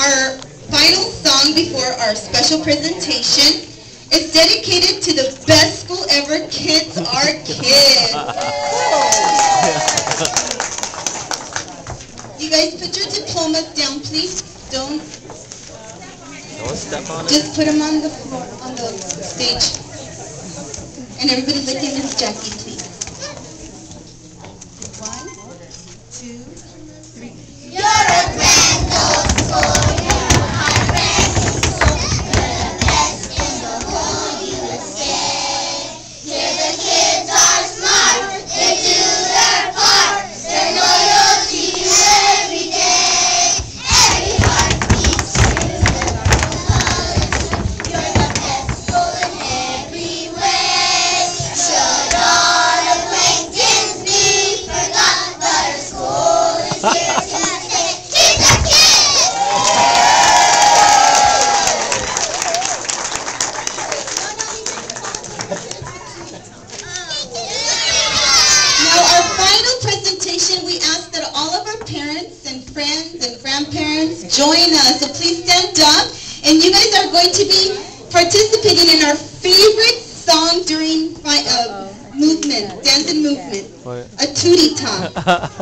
Our final song before our special presentation is dedicated to the best school ever, Kids Are Kids. You guys put your diplomas down, please. Don't step on it. Just put them on the floor, on the stage. And everybody look at Miss Jackie, please. 1, 2, 3. You're a grand old school. You're my friend. You're the best in the whole USA. Here the kids are smart. They do their part. They're loyal to you every day. Every heart beats true to the colors. You're the best school in every way. Should all acquaintance be forgot, but our school is here to stay. Kids are kids! Now our final presentation, we ask that all of our parents and friends and grandparents join us. So please stand up, and you guys are going to be participating in our favorite song during movement, dance and movement. What? A tootie top.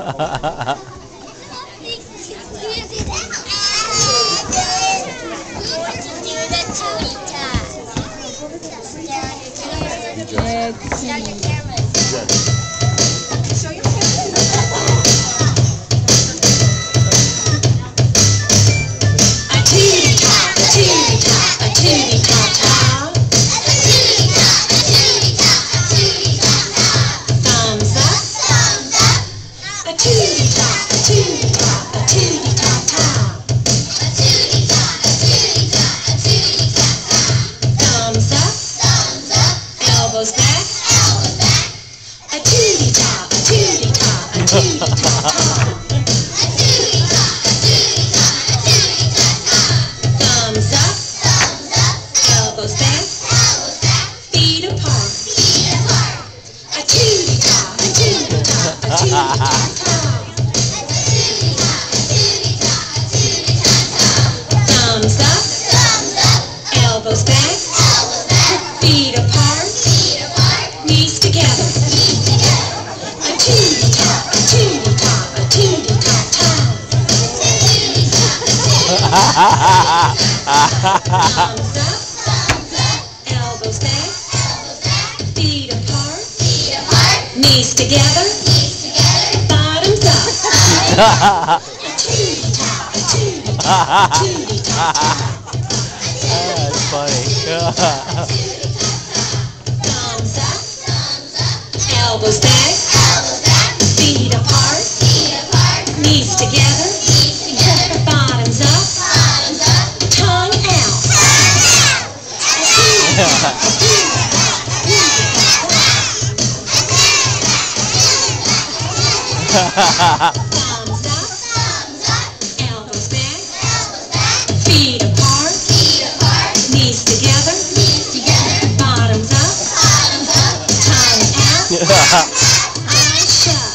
Elbows back, a tootie top, a tootie top, a tootie top, top. Thumbs up, elbows back, feet apart, a tootie top, a tootie top, a tootie top, top. Thumbs up, elbows back, feet apart, knees together. A tootie top, a tootie top, a tootie top, top. Thumbs up, elbows back, feet apart, knees together, bottoms up. A tootie top, a tootie top, a tootie top, top. That's funny. Thumbs up, elbows back, feet apart, knees together, bottoms up, tongue out. Thumbs up, elbows back, feet apart, knees together, bottoms up, tongue out, eyes shut.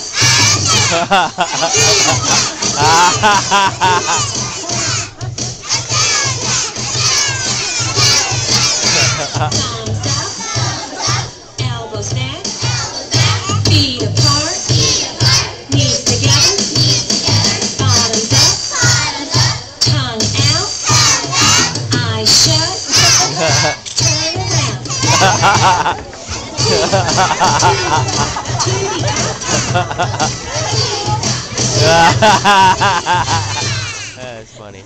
Thumbs up, elbows back, feet apart, knees together, bottoms up, tongue out, eyes shut, turn around. That's funny.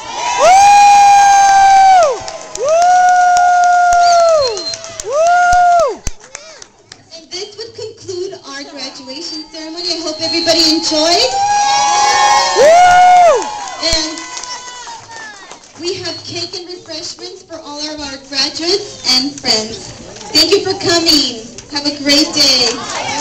And this would conclude our graduation ceremony. I hope everybody enjoyed. And we have cake and refreshments for all of our graduates and friends. Thank you for coming. Have a great day.